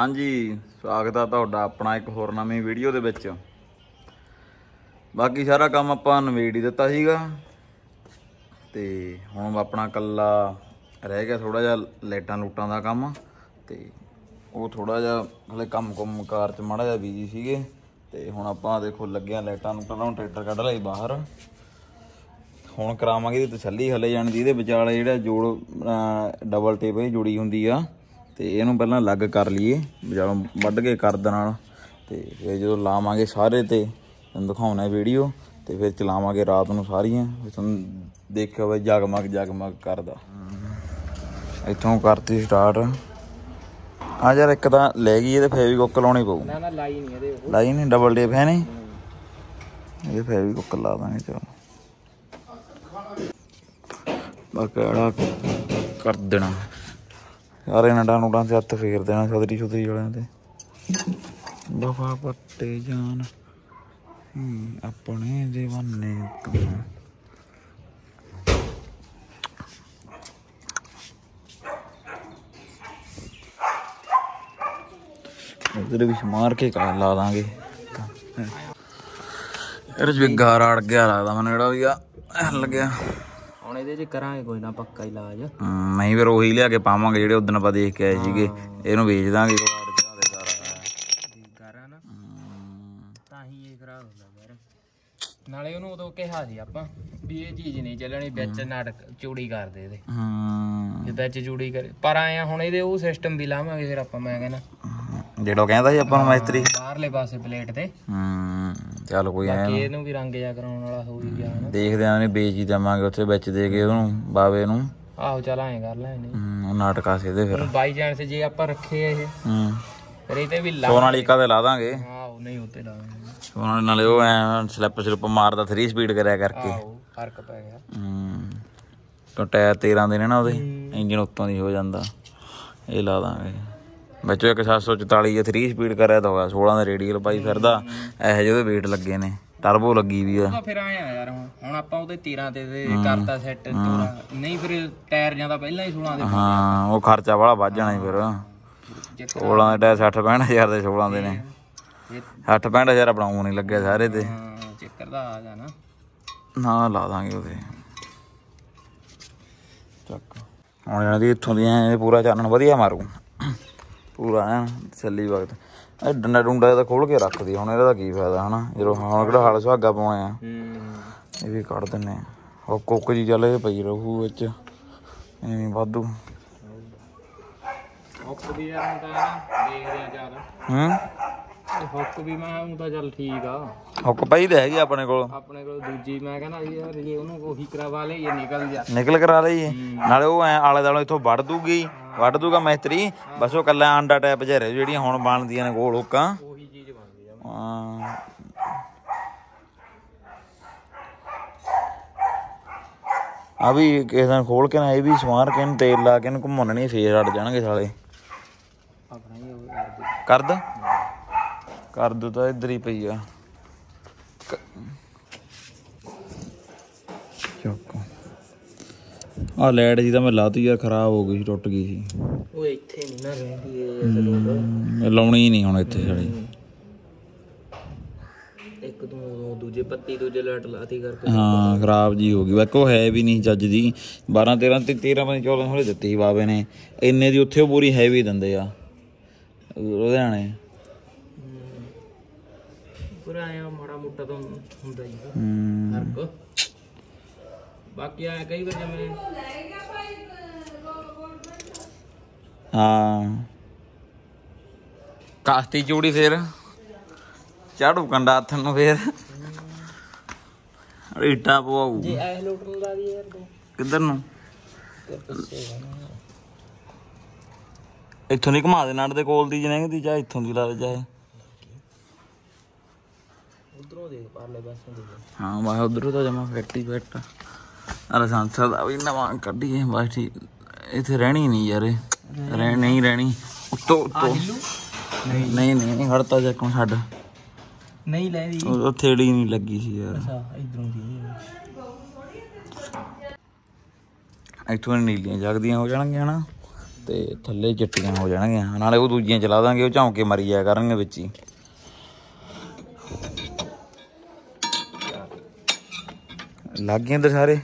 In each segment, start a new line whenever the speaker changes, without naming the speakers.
ਹਾਂਜੀ स्वागत है तुहाडा अपना एक होर नवीं वीडियो दे विच। बाकी सारा काम आपां नवेड़ ही दिता सीगा ते हुण अपना कल्ला रह गया थोड़ा जिहा लाइटां लूटां दा काम ते वो थोड़ा जिहा हले काम कुम कार च माड़ा जिहा बिजी सीगे ते हुण आपां देखो लगे लाइटां लूटां लाउण। ट्रैक्टर कढ लए बाहर, हुण करावांगे इहदी तसल्ली हले जाण दी। इहदे विचाले जिहड़ा जोड़ डबल टेप जुड़ी हुंदी आ ते इहनूं पहिलां अलग कर लईए विचालों वढ के करद नाल ते फिर जदों लावांगे सारे ते तुहानूं दिखाउणा वीडियो ते फिर चलावांगे रात नूं सारियां। तुहानूं देखिओ बई जगमग जगमग करदा। इत्थों करती स्टार्ट। हाँ यार एक तां लै गई ये फेविकुक लाउणी पऊ। लाई नहीं डबल टेप है नहीं ये फेविकुक ला दांगे। चलो बाकी कर देना सारे नडा नुडा से हत्थ फेर देना छतरी छुतरी वालियां ते दफा पट्टे जान अपने दीवाने तू। इधर भी मार के ला देंगे। ये गारा अड़ गया लगता मैंने जेड़ा भी हिल गया।
ਹੁਣ ਇਹਦੇ ਚ ਕਰਾਂਗੇ ਕੋਈ ਨਾ ਪੱਕਾ ਇਲਾਜ।
ਨਹੀਂ ਫਿਰ ਉਹੀ ਲਿਆ ਕੇ ਪਾਵਾਂਗੇ ਜਿਹੜੇ ਉਦੋਂ ਆਪਾਂ ਦੇਖ ਕੇ ਆਏ ਸੀਗੇ। ਇਹਨੂੰ ਵੇਚ ਦਾਂਗੇ
ਗਾਰਾ ਨਾ ਤਾਂ ਹੀ ਇਹ ਖਰਾਬ ਹੁੰਦਾ ਯਾਰ। ਨਾਲੇ ਉਹਨੂੰ ਉਦੋਂ ਕਿਹਾ ਸੀ ਆਪਾਂ ਵੀ ਇਹ ਚੀਜ਼ ਨਹੀਂ ਚੱਲਣੀ ਵਿੱਚ ਨਾਟਕ ਚੂੜੀ ਕਰਦੇ ਇਹਦੇ। ਜੇ ਵਿੱਚ ਚੂੜੀ ਕਰੇ ਪਰ ਆਏ ਹੁਣ ਇਹਦੇ ਉਹ ਸਿਸਟਮ ਵੀ ਲਾਵਾਂਗੇ ਫਿਰ ਆਪਾਂ। ਮੈਂ ਕਹਿੰਦਾ
ਜਿਹੜਾ ਕਹਿੰਦਾ ਸੀ ਆਪਾਂ ਨੂੰ ਮਿਸਤਰੀ
ਬਾਹਰਲੇ ਪਾਸੇ ਪਲੇਟ ਤੇ
ਚੱਲ ਕੋਈ ਐ
ਇਹਨੂੰ ਵੀ ਰੰਗ ਜਾ ਕਰਾਉਣ ਵਾਲਾ ਹੋ ਹੀ ਗਿਆ ਨਾ।
ਦੇਖਦੇ ਆਂ ਨੇ ਵੇਚ ਹੀ ਦੇਵਾਂਗੇ ਉੱਥੇ ਵਿੱਚ ਦੇ ਕੇ ਉਹਨੂੰ ਬਾਵੇ ਨੂੰ।
ਆਹੋ ਚੱਲ ਐਂ ਕਰ ਲੈ
ਉਹ ਨਾਟਕਾ ਸੀ ਇਹਦੇ ਫਿਰ
ਬਾਈ ਚਾਂਸ ਜੇ ਆਪਾਂ ਰੱਖੇ ਇਹ ਫਿਰ ਇਹ ਤੇ ਵੀ
ਸੋਨਾਲੀਕਾ ਤੇ ਲਾ ਦਾਂਗੇ।
ਆਹੋ ਨਹੀਂ ਉੱਤੇ ਲਾ ਦਾਂਗੇ
ਸੋਨਾਲੀ ਨਾਲੇ ਉਹ ਐ ਸਲਿੱਪ ਸਲਿੱਪ ਮਾਰਦਾ 3 ਸਪੀਡ ਕਰਿਆ ਕਰਕੇ।
ਆਹੋ ਫਰਕ ਪੈ ਗਿਆ।
ਟਾਇਰ 13 ਦੇ ਨੇ ਨਾ ਉਹਦੇ ਇੰਜਨ ਉੱਤੋਂ ਦੀ ਹੋ ਜਾਂਦਾ। ਇਹ ਲਾ ਦਾਂਗੇ ਬੱਚੋ ਇੱਕ 744 ਜੇ 3 ਸਪੀਡ ਕਰਿਆ ਤਾਂ ਹੋਇਆ 16 ਦਾ ਰੇਡੀਅਲ ਪਾਈ ਫਿਰਦਾ। ਇਹੋ ਜਿਹੇ ਉਹਦੇ ਵੇਟ ਲੱਗੇ ਨੇ ਟਰਬੋ ਲੱਗੀ ਵੀ ਆ।
ਫਿਰ ਆਇਆ ਯਾਰ ਹੁਣ ਆਪਾਂ ਉਹਦੇ 13 ਤੇ ਕਰਤਾ ਸੈੱਟ ਨਹੀਂ ਫਿਰ ਟਾਇਰ ਜਾਂਦਾ ਪਹਿਲਾਂ ਹੀ 16 ਦੇ।
ਹਾਂ ਉਹ ਖਰਚਾ ਵਾਲਾ ਵੱਧ ਜਾਣਾ ਫਿਰ 16 ਦੇ ਟਾਇਰ 60-65 ਹਜ਼ਾਰ ਦੇ 16 ਦੇ ਨੇ 60-65 ਹਜ਼ਾਰ ਆਪਣਾ ਉਹ ਨਹੀਂ ਲੱਗਿਆ ਸਾਰੇ ਤੇ
ਚੱਕਰ ਦਾ ਆ ਜਾਣਾ
ਨਾ ਲਾ ਦਾਂਗੇ ਉਹਦੇ ਚੱਕ। ਹੁਣ ਇਹਨਾਂ ਦੀ ਇੱਥੋਂ ਦੀਆਂ ਪੂਰਾ ਚਾਨਣ ਵਧੀਆ ਮਾਰੂ ਪੂਰਾ ਐ ਤਸੱਲੀ ਵਕਤ। ਇਹ ਡੰਡਾ ਡੁੰਡਾ ਤਾਂ ਖੋਲ ਕੇ ਰੱਖਦੀ ਹੁਣ ਇਹਦਾ ਕੀ ਫਾਇਦਾ ਹਨਾ ਜਦੋਂ ਹੁਣ ਕਿਹੜਾ ਹਲ ਸੁਹਾਗਾ ਪਾਉਣੇ ਆ। ਇਹ ਵੀ ਕੱਢ ਦਿੰਦੇ ਆ ਉਹ ਕੁੱਕ ਜੀ ਚੱਲ ਇਹ ਪਈ ਰਹੂ ਵਿੱਚ ਐਵੇਂ ਵਾਧੂ। ਹੁੱਕ ਵੀ
ਮੈਂ ਹੁਣ ਤਾਂ ਚੱਲ ਠੀਕ ਆ।
ਹੁੱਕ ਪਈ ਤਾਂ ਹੈਗੀ ਆਪਣੇ ਕੋਲ
ਦੂਜੀ ਮੈਂ ਕਹਿੰਦਾ ਯਾਰ ਜੇ ਉਹਨੂੰ ਉਹੀ ਕਰਵਾ ਲਈਏ
ਨਿਕਲ ਕਰਾ ਲਈਏ ਨਾਲੇ ਉਹ ਐ ਆਲੇ ਦੁਆਲੇ ਇੱਥੋਂ ਵੱਢ ਦੂਗਾ ਮਿਸਤਰੀ। ਬਸ ਉਹ ਕੱਲਾ ਆਂਡਾ ਟੈਪ ਜਿਹਾ ਰਹਿ ਜਿਹੜੀਆਂ ਹੁਣ ਬਣਦੀਆਂ ਨੇ ਗੋਲ ਹੁੱਕਾਂ
ਉਹੀ ਚੀਜ਼ ਬਣਦੀ ਆ।
ਆ ਵੀ ਕਿਸੇ ਦਿਨ ਖੋਲ ਕੇ ਨਾ ਇਹ ਵੀ ਸਵਾਰ ਕੇ ਇਹਨੂੰ ਤੇਲ ਲਾ ਕੇ ਇਹਨੂੰ ਘੁੰਮਾਉਣੀ ਫੇਰ ਅੜ ਜਾਣਗੇ ਸਾਲੇ। ਕਰ ਦੋ ਤਾਂ ਇੱਧਰ ਹੀ ਪਈ ਆ। ਆ ਲਾਈਟ ਜੀ ਤਾਂ ਮੈਂ ਲਾਤੀ ਯਾਰ ਖਰਾਬ ਹੋ ਗਈ ਸੀ ਟੁੱਟ ਗਈ ਸੀ।
ਉਹ ਇੱਥੇ ਨਹੀਂ ਨਾ ਰਹਿੰਦੀ
ਲਾਉਣੀ ਨਹੀਂ ਹੁਣ ਇੱਥੇ ਸਾਡੀ।
ਇੱਕ ਤੋਂ ਦੂਜੇ ਪੱਤੀ ਦੂਜੇ ਲਾਈਟ ਲਾਤੀ ਕਰਕੇ
ਹਾਂ ਖਰਾਬ ਜੀ ਹੋ ਗਈ। ਇੱਕ ਉਹ ਹੈ ਵੀ ਨਹੀਂ ਚੱਜ ਦੀ 12-13 ਤੇ 13-14 ਹੋਲੇ ਦਿੱਤੀ ਸੀ ਬਾਬੇ ਨੇ ਇੰਨੇ ਦੀ। ਉੱਥੇ ਉਹ ਪੂਰੀ ਹੈਵੀ ਦਿੰਦੇ ਆ ਲੁਧਿਆਣੇ ਪੂਰਾ ਆਇਆ ਮਾੜਾ ਮੋਟਾ ਤਾਂ ਹੁੰਦਾ ਹੀ ਫਰਕ। ਬਾਕੀ ਆ ਕਈ ਵਾਰ ਜਿਵੇਂ ਹਾਂ ਕਾਸਤੀ ਚੂੜੀ ਫੇਰ ਝਾੜੂ ਕੰਡਾ ਹੱਥ ਨੂੰ ਫੇਰ ਰੀਟਾ ਪਵਾਊ
ਜੇ ਐ ਲੋਟਣ ਲਾ ਦੀ ਯਾਰ ਤੂੰ
ਕਿੱਧਰ ਨੂੰ ਇੱਥੋਂ ਨਹੀਂ ਘੁਮਾ ਦੇ ਨੜ ਦੇ ਕੋਲ ਦੀ ਜਨੇ ਦੀ ਚਾਹੇ ਇੱਥੋਂ ਦੀ ਲਾ ਦੇ ਚਾਹੇ
ਉਧਰੋਂ ਦੇ ਪਰਲੇ ਪਾਸੋਂ ਦੇ। ਹਾਂ
ਮੈਂ ਉਧਰੋਂ ਤਾਂ ਜਮਾ ਫਿੱਟ ਹੀ ਫਿੱਟ। ਲਾਇਸੈਂਸਾਂ ਦਾ ਵੀ ਨਵਾਂ ਕੱਢੀਏ ਬਸ ਠੀਕ। ਇੱਥੇ ਰਹਿਣੀ ਨਹੀਂ ਯਾਰ ਨਹੀਂ ਰਹਿਣੀ ਉੱਤੋਂ ਨਹੀਂ ਹੜਤਾ ਚੱਕੋਂ ਛੱਡ
ਨਹੀਂ ਲੈਦੀ
ਉਹ ਥੇੜੀ ਨਹੀਂ ਲੱਗੀ ਸੀ ਯਾਰ।
ਇਧਰੋਂ ਦੀ
ਇੱਥੋਂ ਨੀਲੀਆਂ ਜਗਦੀਆਂ ਹੋ ਜਾਣਗੀਆਂ ਨਾ ਤੇ ਥੱਲੇ ਚਿੱਟੀਆਂ ਹੋ ਜਾਣਗੀਆਂ। ਨਾਲੇ ਉਹ ਦੂਜੀਆਂ ਚਲਾ ਦਾਂਗੇ, ਉਹ ਝੌਂਕੇ ਮਰੀ ਜਾਇਆ ਕਰਨਗੇ ਵਿੱਚ ਹੀ। ਲੱਗ ਗਏ ਅੰਦਰ ਸਾਰੇ।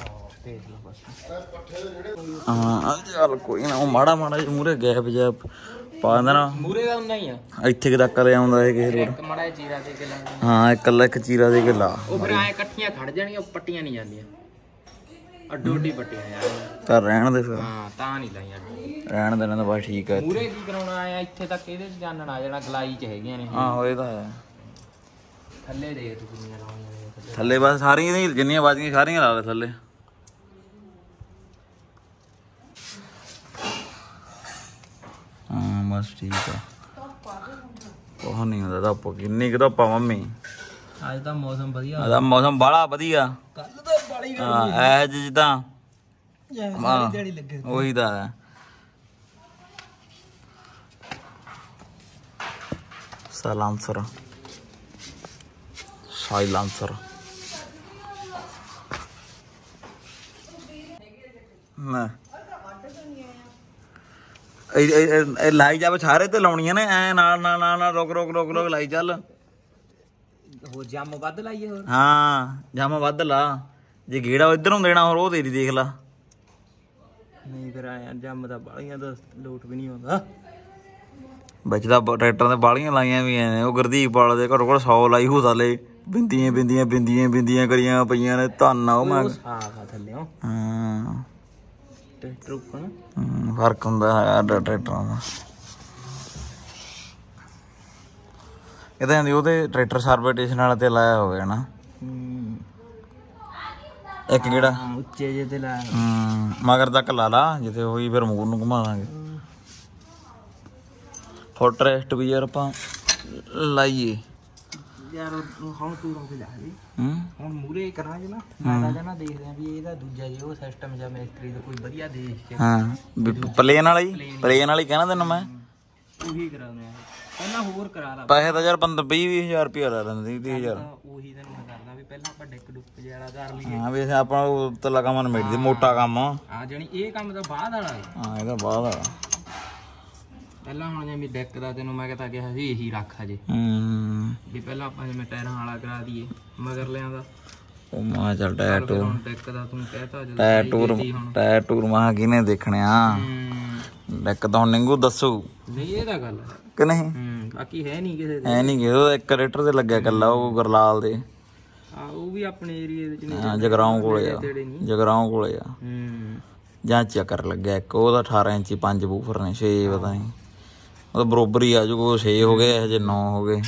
ਹਾਂ ਚੱਲ ਕੋਈ ਨਾ, ਉਹ ਮਾੜਾ ਮਾੜਾ ਜਿਹਾ ਮੂਹਰੇ ਗੈਪ ਜਿਹਾ ਪਾ ਦਿੰਦਾ ਨਾ
ਮੂਰੇ ਦਾ ਉਨਾ ਹੀ ਆ,
ਇੱਥੇ ਤੱਕ ਲੈ ਆਉਂਦਾ ਇਹ ਕਿਸੇ ਰੋਡ।
ਇੱਕ ਮਾੜਾ ਜਿਹਾ ਚੀਰਾ ਦੇ ਕੇ ਲਾ।
ਹਾਂ ਇਕੱਲਾ ਇੱਕ ਚੀਰਾ ਦੇ ਕੇ ਲਾ।
ਉਹ ਫਿਰ ਐ ਇਕੱਠੀਆਂ ਖੜ ਜਾਣੀਆਂ, ਪੱਟੀਆਂ ਨਹੀਂ ਜਾਂਦੀਆਂ, ਅੱਡੋ ਅੱਡੀ ਪੱਟੀਆਂ ਯਾਰ।
ਤਾਂ ਰਹਿਣ ਦੇ ਫਿਰ।
ਹਾਂ ਤਾਂ ਨਹੀਂ ਲਾਈਆਂ,
ਰਹਿਣ ਦੇਣਾ ਤਾਂ ਬਸ ਠੀਕ ਹੈ।
ਮੂਰੇ ਕੀ ਕਰਾਉਣਾ ਆਇਆ, ਇੱਥੇ ਤੱਕ ਇਹਦੇ ਚ ਜਾਣਨ ਆ ਜਾਣਾ, ਗਲਾਈ ਚ ਹੈਗੀਆਂ ਨੇ।
ਆਹੋ ਇਹ ਤਾਂ ਹੈ।
ਥੱਲੇ ਦੇਖ ਤੂੰ ਕਿੰਨੀਆਂ ਲਾਉਣੀਆਂ ਨੇ
ਥੱਲੇ ਬਸ ਸਾਰੀਆਂ ਨਹੀਂ, ਜਿੰਨੀਆਂ ਬਾਜੀਆਂ ਸਾਰੀਆਂ ਲਾ ਲੈ ਥੱਲੇ। ਹਾਂ ਬਸ ਠੀਕ ਆ। ਉਹ ਨਹੀਂ ਹੁੰਦਾ ਧੁੱਪ, ਕਿੰਨੀ ਕੁ ਧੁੱਪ ਆ ਮੰਮੀ।
ਅੱਜ ਤਾਂ ਮੌਸਮ ਵਧੀਆ,
ਅੱਜ ਮੌਸਮ ਬਾਹਲਾ ਵਧੀਆ।
ਕੱਲ ਤਾਂ ਬਾਲੀ
ਹਾਂ ਐ ਜਿੱਦਾਂ
ਦਿਹਾੜੀ ਲੱਗੇ
ਉਹੀ ਤਾਂ ਹੈ। ਸਾਇਲੈਂਸਰ ਮੈਂ ਇਹ ਲਾਈ ਜਾ ਸਾਰੇ ਤੇ ਲਾਉਣੀਆਂ ਨੇ ਐ ਨਾਲ ਨਾਲ ਨਾਲ ਰੁਕ ਰੁਕ ਰੁਕ ਰੁਕ ਲਾਈ ਚੱਲ।
ਹੋਰ ਜੰਮ ਵੱਧ ਲਾਈਏ ਹੋਰ।
ਹਾਂ ਜੰਮ ਵੱਧ ਲਾ, ਜੇ ਗੇੜਾ ਇੱਧਰੋਂ ਦੇਣਾ ਹੋਰ ਉਹ ਤੇਰੀ ਦੇਖ ਲਾ।
ਨਹੀਂ ਫਿਰ ਆਇਆ ਜੰਮ ਦਾ ਬਾਲੀਆਂ ਦਾ ਲੋਟ ਵੀ ਨਹੀਂ ਆਉਂਦਾ
ਵਿੱਚ ਤਾਂ ਟਰੈਕਟਰਾਂ ਤੇ ਬਾਲੀਆਂ ਲਾਈਆਂ ਵੀ ਨੇ। ਉਹ ਗੁਰਦੀਪ ਵਾਲੇ ਦੇ ਘੱਟੋ ਘੱਟ 100 ਲਾਈ ਹੋ ਸਾਲੇ। ਬਿੰਦੀਆਂ ਬਿੰਦੀਆਂ ਬਿੰਦੀਆਂ ਬਿੰਦੀਆਂ ਕਰੀਆਂ ਪਈਆਂ ਨੇ। ਧੰਨ ਉਹ ਮੈਂ
ਸਾਫ ਆ ਥੱਲਿਓ।
ਹਾਂ
ਟਰੈਕਟਰ ਉੱਪਰ
ਫਰਕ ਹੁੰਦਾ ਹੈ ਟਰੈਕਟਰਾਂ ਦਾ। ਇਹ ਤਾਂ ਉਹਦੇ ਟਰੈਕਟਰ ਸਰਵਿਸਟੇਸ਼ਨ ਵਾਲੇ ਤੇ ਲਾਇਆ ਹੋਵੇ ਨਾ ਇੱਕ ਗੇੜਾ
ਉੱਚੇ ਜੇ ਤੇ ਲਾਇਆ।
ਮਗਰ ਤੱਕ ਲਾ ਲਾ, ਜਿੱਥੇ ਹੋਈ ਫਿਰ ਮੂਰ ਨੂੰ ਘੁਮਾ ਦਾਂਗੇ। ਫੁੱਟ ਰੈਸਟ ਵੀ ਯਾਰ ਆਪਾਂ ਲਾਈਏ
ਯਾਰ। ਹੁਣ ਤੂੰ ਰੋਕ ਜਾ ਲਈ। ਹੁਣ ਮੂਰੇ ਕਰਾਂਗੇ ਨਾ, ਮੈਂ ਤਾਂ ਦੇਖਦੇ ਆ ਵੀ ਇਹਦਾ ਦੂਜਾ ਜੇ ਉਹ ਸਿਸਟਮ ਜਾਂ ਮਿਸਤਰੀ ਦਾ ਕੋਈ ਵਧੀਆ ਦੇਖ ਕੇ।
ਹਾਂ ਪਲੇਨ ਵਾਲਾ ਹੀ, ਪਲੇਨ ਵਾਲੀ ਕਹਿਣਾ ਤੈਨੂੰ ਮੈਂ।
ਉਹੀ ਕਰਾਉਂਦੇ ਆ ਪਹਿਲਾਂ, ਹੋਰ ਕਰਾ ਲਾ।
ਪੈਸੇ ਤਾਂ ਯਾਰ 20,000 ਰੁਪਇਆ ਲੈ ਲੈਂਦੇ 30,000।
ਉਹੀ ਤੈਨੂੰ ਮੈਂ ਕਰਦਾ ਵੀ ਪਹਿਲਾਂ ਆਪਾਂ ਡਿੱਕ ਡੁੱਕ ਜਿਹੜਾ ਕਰ ਲਈਏ।
ਹਾਂ ਵੀ ਆਪਾਂ ਉਹ ਤਲਾ ਕੰਮ ਨਿਬੇੜਦੇ, ਮੋਟਾ ਕੰਮ।
ਹਾਂ ਜਾਣੀ ਇਹ ਕੰਮ ਤਾਂ ਬਾਅਦ ਵਾਲਾ ਹੈ।
ਹਾਂ ਇਹਦਾ ਬਾਅਦ ਆ।
ਪਹਿਲਾਂ ਹੁਣ ਜਿਵੇਂ ਡੈਕ ਦਾ ਤੈਨੂੰ ਮੈਂ ਕਹਤਾ ਕਿਹਾ ਸੀ ਇਹੀ ਰੱਖ ਹਜੇ ਵੀ ਪਹਿਲਾਂ ਆਪਾਂ ਜਿਵੇਂ ਟਾਇਰਾਂ ਵਾਲਾ ਕਰਾ ਦਈਏ ਮਗਰ ਲਿਆਂਦਾ। ਉਹ
ਮਾਂ ਚੱਲ ਟਾਇਰ ਟੂਰ,
ਡੈਕ ਦਾ ਤੂੰ ਕਹਿਤਾ ਜਦੋਂ
ਟਾਇਰ ਟੂਰ ਮਾਂ ਕਿਹਨੇ ਦੇਖਣਿਆ। ਡੈਕ ਤਾਂ ਹੁਣ ਨਿੰਗੂ ਦੱਸੂ
ਨਹੀਂ, ਇਹ ਤਾਂ ਗੱਲ ਹੈ
ਕਿ ਨਹੀਂ।
ਬਾਕੀ ਹੈ ਨਹੀਂ ਕਿਸੇ
ਹੈ ਨਹੀਂ ਗੇ, ਉਹ ਇੱਕ ਰੇਟਰ ਤੇ ਲੱਗਿਆ ਕੱਲਾ, ਉਹ ਗੁਰਲਾਲ ਦੇ।
ਉਹ ਵੀ ਆਪਣੇ ਏਰੀਏ ਵਿੱਚ
ਜਗਰਾਉਂ ਕੋਲੇ ਆ, ਜਗਰਾਉਂ ਕੋਲੇ ਆ। ਜਾਂ ਚੱਕਰ ਲੱਗਿਆ ਇੱਕ, ਉਹਦਾ 18 ਇੰਚੀ 5 ਬੂਫਰ ਨੇ, 6 ਪਤਾ ਨਹੀਂ ਉਹ ਬਰੋਬਰ ਹੀ ਆ ਜੂ। 6 ਹੋ ਗਏ ਹਜੇ 9 ਹੋ ਗਏ।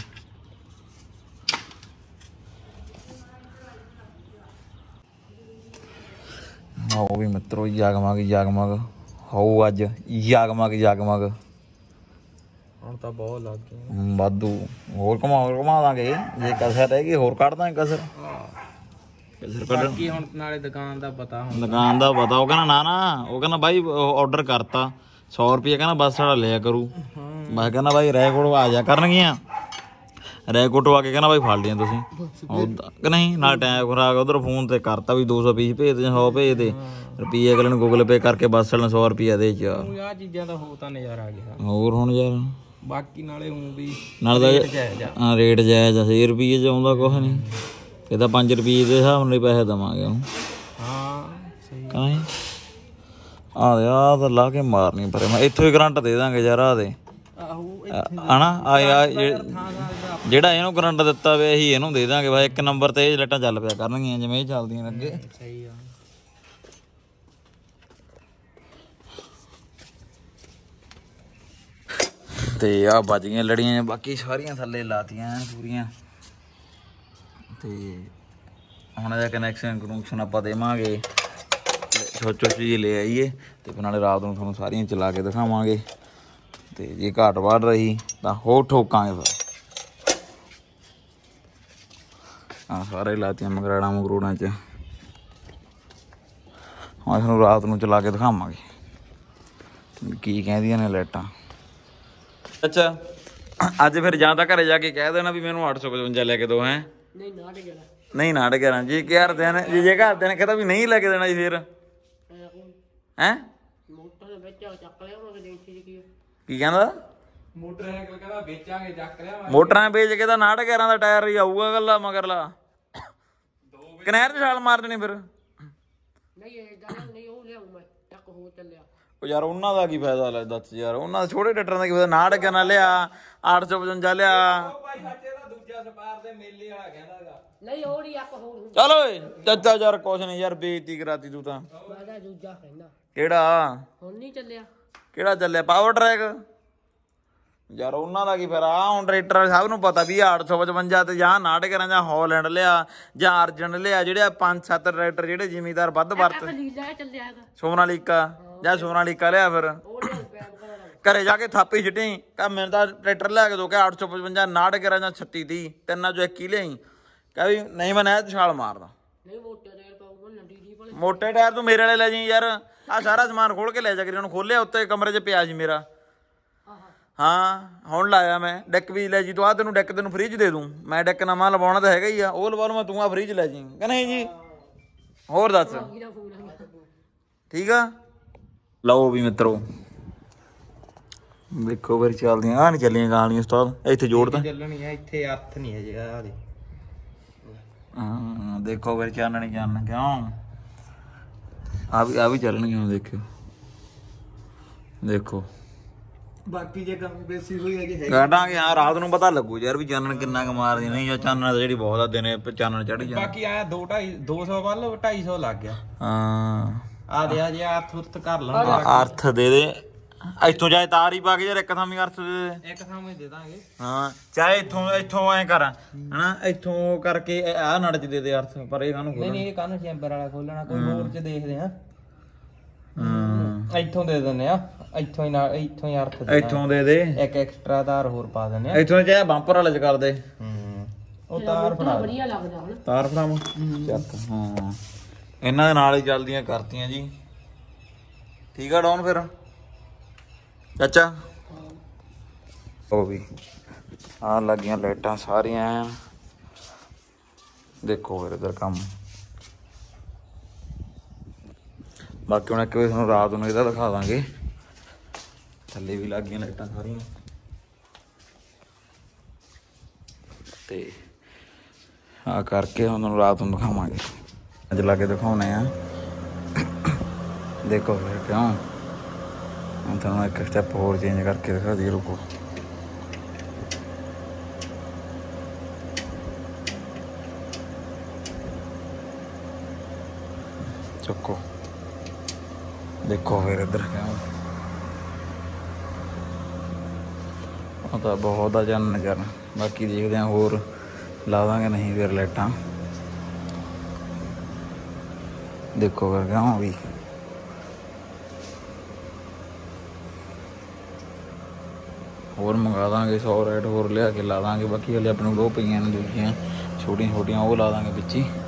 ਆਓ ਵੀ ਮਿੱਤਰੋ ਜਗਮਗ ਹੋਊ ਅੱਜ, ਜਗਮਗ
ਹੁਣ ਤਾਂ ਬਹੁਤ ਲੱਗ ਗਏ
ਵਾਧੂ। ਹੋਰ ਘੁਮਾ ਦਾਂਗੇ, ਜੇ ਕਸਰ ਰਹਿ ਗਈ ਹੋਰ ਕੱਢ ਦਾਂਗੇ ਕਸਰ ਕੱਢ।
ਬਾਕੀ ਹੁਣ ਨਾਲੇ ਦੁਕਾਨ ਦਾ ਪਤਾ,
ਦੁਕਾਨ ਦਾ ਪਤਾ। ਉਹ ਕਹਿੰਦਾ ਨਾ ਉਹ ਕਹਿੰਦਾ ਬਾਈ ਆਰਡਰ ਕਰਤਾ 100 ਰੁਪਏ ਕਹਿੰਦਾ ਬੱਸ ਵਾਲਾ ਲਿਆ ਕਰੂ। ਮੈਂ ਕਹਿੰਦਾ ਬਾਈ ਰੈਕੋਟ ਆ ਜਾ ਕਰਨਗੀਆਂ, ਰੈਕੋਟ ਆ ਕੇ ਕਹਿੰਦਾ ਬਾਈ ਫੜ ਲਿਆ ਤੁਸੀਂ ਕਿ ਨਹੀਂ। ਨਾਲ ਟਾਈਮ ਖਰਾਕ ਉਧਰ ਫੋਨ ਤੇ ਕਰਤਾ ਵੀ 200 ਪੀਸ ਭੇਜ ਦੇ, 100 ਭੇਜ ਦੇ ਰੁਪਈਏ। ਅਗਲੇ ਨੂੰ ਗੂਗਲ ਪੇ ਕਰਕੇ ਬੱਸ ਵਾਲੇ ਨੂੰ 100 ਰੁਪਈਆ ਦੇ ਚ।
ਆਹ ਚੀਜ਼ਾਂ ਦਾ ਹੋ ਤਾਂ ਨਜ਼ਾਰਾ ਆ ਗਿਆ
ਹੋਰ ਹੁਣ ਯਾਰ।
ਬਾਕੀ ਨਾਲੇ ਹੁਣ ਵੀ
ਨਾਲ ਤਾਂ ਹਾਂ ਰੇਟ ਜਾਇਜ਼ ਆ, 6 ਰੁਪਈਏ ਚ ਆਉਂਦਾ ਕੁਛ ਨਹੀਂ। ਇਹ ਤਾਂ 5 ਰੁਪਈਏ ਦੇ ਹਿਸਾਬ ਨਾਲ ਪੈਸੇ ਦੇਵਾਂਗੇ ਉਹਨੂੰ।
ਹਾਂ ਸਹੀ
ਕਹੀਂ ਆ ਤਾਂ ਲਾ ਕੇ ਮਾਰਨੀ ਪਰ ਮੈਂ ਇੱਥੋਂ ਹੀ ਕਰੰਟ ਦੇ ਦਾਂਗੇ ਯਾਰ। ਆ ਦੇ ਹਨਾ ਆ ਜਿਹੜਾ ਇਹਨੂੰ ਕਰੰਟ ਦਿੱਤਾ ਵੇ ਅਸੀਂ ਇਹਨੂੰ ਦੇ ਦਾਂਗੇ ਭਾਈ। ਇੱਕ ਨੰਬਰ ਤੇ ਇਹ ਲਾਈਟਾਂ ਚੱਲ ਪਿਆ ਕਰਨਗੀਆਂ ਜਿਵੇਂ ਇਹ ਚੱਲਦੀਆਂ ਅੱਗੇ।
ਸਹੀ ਆ।
ਤੇ ਆ ਵੱਜ ਗਈਆਂ ਲੜੀਆਂ, ਬਾਕੀ ਸਾਰੀਆਂ ਥੱਲੇ ਲਾਤੀਆਂ ਪੂਰੀਆਂ। ਤੇ ਹੁਣ ਇਹਦਾ ਕਨੈਕਸ਼ਨ ਆਪਾਂ ਦੇਵਾਂਗੇ, ਛੋਟੀ ਚੀਜ਼ ਲੈ ਆਈਏ ਤੇ ਫਿਰ ਨਾਲੇ ਰਾਤ ਨੂੰ ਤੁਹਾਨੂੰ ਸਾਰੀਆਂ ਚਲਾ ਕੇ ਦਿਖਾਵਾਂਗੇ। ਤੇ ਜੇ ਘਾਟ ਵੱਧ ਰਹੀ ਤਾਂ ਹੋਰ ਠੋਕਾਂਗੇ ਫਿਰ। ਆ ਸਾਰੇ ਲਾਤੀਆਂ ਮਗਰੋੜਾਂ ਚ। ਹੁਣ ਤੁਹਾਨੂੰ ਰਾਤ ਨੂੰ ਚਲਾ ਕੇ ਦਿਖਾਵਾਂਗੇ ਕੀ ਕਹਿੰਦੀਆਂ ਨੇ ਲਾਈਟਾਂ। ਅੱਛਾ ਅੱਜ ਫਿਰ ਜਾਂ ਤਾਂ ਘਰੇ ਜਾ ਕੇ ਕਹਿ ਦੇਣਾ ਵੀ ਮੈਨੂੰ 855 ਲੈ ਕੇ ਦਿਓ। ਹੈ ਨਹੀਂ 911 ਜੀ ਘਰਦਿਆਂ ਨੇ ਜੇ ਘਰਦਿਆਂ ਨੇ ਕਹਿੰਦਾ ਵੀ ਨਹੀਂ ਲੈ ਕੇ ਦੇਣਾ ਜੀ ਫਿਰ ਹੈ ਕੀ ਕਹਿੰਦਾ
ਮੋਟਰਸਾਈਕਲ ਕਹਿੰਦਾ ਵੇਚਾਂਗੇ ਚੱਕ ਲਿਆ
ਮੋਟਰਾਂ ਵੇਚ ਕੇ ਤਾਂ 69 ਦਾ ਟਾਇਰ ਹੀ ਆਊਗਾ ਗੱਲਾ ਮਗਰਲਾ ਕਨੈਰ 'ਚ ਛਾਲ ਮਾਰ ਦੇਣੀ ਫਿਰ ਉਹ ਯਾਰ ਉਹਨਾਂ ਦਾ ਕੀ ਫਾਇਦਾ ਲੈ ਦੱਸ ਯਾਰ ਉਹਨਾਂ ਦੇ ਛੋਟੇ ਟਰੈਕਟਰਾਂ ਦਾ ਕੀ ਫਾਇਦਾ 69 ਨਾਲ ਲਿਆ 855 ਲਿਆ
ਦੂਜਾ ਸਪਾਰ ਦੇ ਮੇਲੇ ਵਾਲਾ ਕਹਿੰਦਾ
ਨਹੀਂ ਉਹ ਨਹੀਂ ਇੱਕ ਹੋਰ
ਚਲ ਓਏ ਚਾਚਾ ਯਾਰ ਕੁਛ ਨਹੀਂ ਯਾਰ ਬੇਇੱਜ਼ਤੀ ਕਰਾਤੀ ਤੂੰ ਤਾਂ
ਮੈਂ ਤਾਂ ਦੂਜਾ ਕਹਿੰਦਾ
ਕਿਹੜਾ
ਹੁਣ ਨਹੀਂ ਚੱਲਿਆ
ਕਿਹੜਾ ਚੱਲਿਆ ਪਾਵਰ ਟਰੈਕ ਯਾਰ ਉਹਨਾਂ ਦਾ ਕੀ ਫਿਰ ਆ ਹੁਣ ਟਰੈਕਟਰ ਸਭ ਨੂੰ ਪਤਾ ਵੀ 855 ਤੇ ਜਾਂ 69 ਜਾਂ ਹੌਲੈਂਡ ਲਿਆ ਜਾਂ ਅਰਜਨ ਲਿਆ ਜਿਹੜੇ 5-7 ਟਰੈਕਟਰ ਜਿਹੜੇ ਜ਼ਿਮੀਦਾਰ ਵੱਧ ਵਰਤ
ਲੀਲਾ ਚੱਲਿਆ ਹੈਗਾ
ਸੋਨਾਲੀਕਾ ਜਾਂ ਸੋਨਾਲੀਕਾ ਲਿਆ ਫਿਰ ਘਰੇ ਜਾ ਕੇ ਥਾਪੀ ਛਿੱਟੀ ਕਹ ਮੈਨੂੰ ਤਾਂ ਟਰੈਕਟਰ ਲਿਆ ਕੇ ਦੋ ਕਿ 855 69 ਜਾਂ 36 30 ਤਿੰਨਾਂ ਚੋਂ ਇੱਕ ਹੀ ਲਿਆਈ ਕਹ ਵੀ ਨਹੀਂ ਮੈਂ ਨਹਿਰ 'ਚ ਛਾਲ ਮਾਰਦਾ
ਨਹੀਂ ਮੋਟੇ ਟਾਇਰ ਪਾਊਗਾ ਨੰਡੀ ਜੀ ਵਾਲੇ
ਮੋਟੇ ਟਾਇਰ ਤੂੰ ਮੇਰੇ ਵਾਲੇ ਲੈ ਜੀ ਯਾਰ ਆ ਸਾਰਾ ਸਮਾਨ ਖੋਲ ਕੇ ਲੈ ਜਾ ਕਰੀ ਉਹਨੂੰ ਖੋਲਿਆ ਉੱਤੇ ਕਮਰੇ 'ਚ ਪਿਆ ਸੀ ਮੇਰਾ ਹਾਂ ਹੁਣ ਲਾਇਆ ਮੈਂ ਡੈਕ ਵੀ ਲੈ ਜੀ ਤੂੰ ਆ ਤੈਨੂੰ ਡੈਕ ਤੈਨੂੰ ਫ੍ਰੀ 'ਚ ਦੇ ਦੂੰ ਮੈਂ ਡੈਕ ਨਵਾਂ ਲਵਾਉਣਾ ਤਾਂ ਹੈਗਾ ਹੀ ਆ ਉਹ ਲਵਾ ਲੂ ਮੈਂ ਤੂੰ ਆ ਫ੍ਰੀ 'ਚ ਲੈ ਜੀ ਕਿ ਨਹੀਂ ਜੀ ਹੋਰ ਦੱਸ ਠੀਕ ਆ ਲਓ ਵੀ ਮਿੱਤਰੋ ਦੇਖੋ ਫਿਰ ਚੱਲਦੀਆਂ ਆ ਨਹੀਂ ਚੱਲੀਆਂ ਗਾਲੀਆਂ ਉਸਤਾਦ ਇੱਥੇ ਜੋੜਦਾ
ਚੱਲਣੀ ਆ ਇੱਥੇ ਅਰਥ ਨਹੀਂ ਹੈ ਜਿਹੜਾ ਆ ਦੇ
ਹਾਂ ਦੇਖੋ ਫਿਰ ਚਾਨਣੀ ਜਾਣ ਕਿਉਂ ਆ ਵੀ ਚੱਲਣਗੀਆਂ ਦੇਖਿਓ ਦੇਖੋ
ਬਾਕੀ ਜੇ ਕੰਮ ਬੇਸੀ ਹੋਈ ਹੈ ਕਿ
ਕਾਢਾਂਗੇ ਹਾਂ ਰਾਤ ਨੂੰ ਪਤਾ ਲੱਗੂ ਯਾਰ ਵੀ ਚਾਨਣ ਕਿੰਨਾ ਕਮਾਰਦੀ ਨਹੀਂ ਜਾਂ ਚਾਨਣ ਤਾਂ ਜਿਹੜੀ ਬਹੁਤ ਆ ਦਿਨੇ ਚਾਨਣ ਚੜ ਜਾਂਦਾ
ਬਾਕੀ ਆਇਆ 200 ਵੱਲ 250 ਲੱਗ ਗਿਆ
ਹਾਂ
ਆ ਦੇ ਆ ਜੇ ਅਰਥ ਉਰਥ ਕਰ ਲਾਂਗੇ
ਅਰਥ ਦੇ ਦੇ ਇੱਥੋਂ ਜਾਏ ਤਾਰ ਹੀ ਪਾ ਕੇ ਯਾਰ ਇੱਕ ਥਾਂ ਵੀ ਅਰਥ ਦੇ ਦੇ
ਇੱਕ ਥਾਂ ਦੇ ਦਾਂਗੇ
ਹਾਂ ਚਾਹੇ ਇੱਥੋਂ ਐ ਕਰ ਹਨਾ ਇੱਥੋਂ ਕਰਕੇ ਆਹ ਨੜ ਚ ਦੇ ਦੇ ਅਰਥ ਪਰ ਇਹ ਕਾਹਨੂੰ
ਨਹੀਂ ਇਹ ਕਾਹਨੂੰ ਚੈਂਬਰ ਵਾਲਾ ਖੋਲਣਾ ਕੋਈ ਹੋਰ ਚ ਦੇਖਦੇ ਆ
ਹਾਂ
ਇੱਥੋਂ ਦੇ ਦਿੰਦੇ ਆ ਇੱਥੋਂ ਹੀ ਅਰਥ ਦੇ
ਇੱਥੋਂ ਦੇ ਦੇ
ਇੱਕ ਐਕਸਟਰਾ ਤਾਰ ਹੋਰ ਪਾ ਦਿੰਦੇ ਆ
ਇੱਥੋਂ ਚਾਹੇ ਬੰਪਰ ਵਾਲੇ ਚ ਕਰ ਦੇ
ਉਹ ਤਾਰ ਫੜਾ
ਵਧੀਆ ਲੱਗਦਾ ਹੁਣ
ਤਾਰ ਫੜਾਵਾਂ ਚੱਕ ਹਾਂ ਇਹਨਾਂ ਦੇ ਨਾਲ ਹੀ ਚੱਲਦੀਆਂ ਕਰਤੀਆਂ ਜੀ ਠੀਕ ਆ ਡਾਊਨ ਫਿਰ ਚਾਚਾ ਉਹ ਵੀ ਆ ਲੱਗੀਆਂ ਲਾਈਟਾਂ ਸਾਰੀਆਂ ਦੇਖੋ ਫਿਰ ਇਧਰ ਕੰਮ ਬਾਕੀ ਹੁਣ ਇੱਕ ਵਾਰ ਤੁਹਾਨੂੰ ਰਾਤ ਨੂੰ ਇਹਦਾ ਦਿਖਾ ਦਾਂਗੇ ਥੱਲੇ ਵੀ ਲੱਗ ਗਈਆਂ ਲਾਈਟਾਂ ਸਾਰੀਆਂ ਤੇ ਆ ਕਰਕੇ ਹੁਣ ਤੁਹਾਨੂੰ ਰਾਤ ਨੂੰ ਦਿਖਾਵਾਂਗੇ ਅੱਜ ਲਾ ਕੇ ਦਿਖਾਉਣੇ ਆ ਦੇਖੋ ਫਿਰ ਕਿਉਂ ਹੁਣ ਤੁਹਾਨੂੰ ਇੱਕ ਸਟੈਪ ਹੋਰ ਚੇਂਜ ਕਰਕੇ ਦਿਖਾ ਦਈਏ ਰੁਕੋ ਚੱਕੋ ਦੇਖੋ ਫਿਰ ਇੱਧਰ ਕਿਉਂ ਉਹ ਤਾਂ ਬਹੁਤ ਆ ਜਾਨ ਨਜ਼ਰ ਬਾਕੀ ਦੇਖਦੇ ਹਾਂ ਹੋਰ ਲਾ ਦਾਂਗੇ ਨਹੀਂ ਫਿਰ ਲਾਈਟਾਂ ਦੇਖੋ ਫਿਰ ਕਿਉਂ ਵੀ ਹੋਰ ਮੰਗਾ ਦਾਂਗੇ 100 ਰੇਟ ਹੋਰ ਲਿਆ ਕੇ ਲਾ ਦਾਂਗੇ ਬਾਕੀ ਹਲੇ ਆਪਣੇ ਕੋਲ ਪਈਆਂ ਨੇ ਦੂਜੀਆਂ ਛੋਟੀਆਂ ਉਹ ਲਾ ਦਾਂਗੇ ਵਿੱਚ ਹੀ